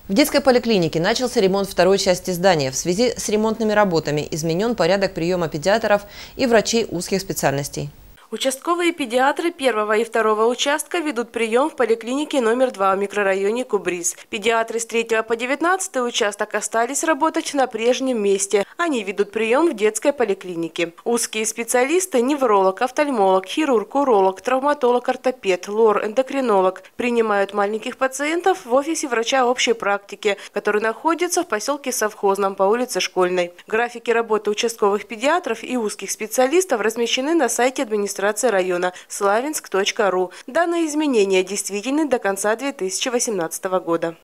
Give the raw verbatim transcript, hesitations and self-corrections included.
В детской поликлинике начался ремонт второй части здания. В связи с ремонтными работами изменен порядок приема педиатров и врачей узких специальностей. Участковые педиатры первого и второго участка ведут прием в поликлинике номер два в микрорайоне Кубриз. Педиатры с третьего по девятнадцатый участок остались работать на прежнем месте. Они ведут прием в детской поликлинике. Узкие специалисты – невролог, офтальмолог, хирург, уролог, травматолог, ортопед, лор, эндокринолог – принимают маленьких пациентов в офисе врача общей практики, который находится в поселке Совхозном по улице Школьной. Графики работы участковых педиатров и узких специалистов размещены на сайте администрации района славянск точка ру. Данные изменения действительны до конца две тысячи восемнадцатого года.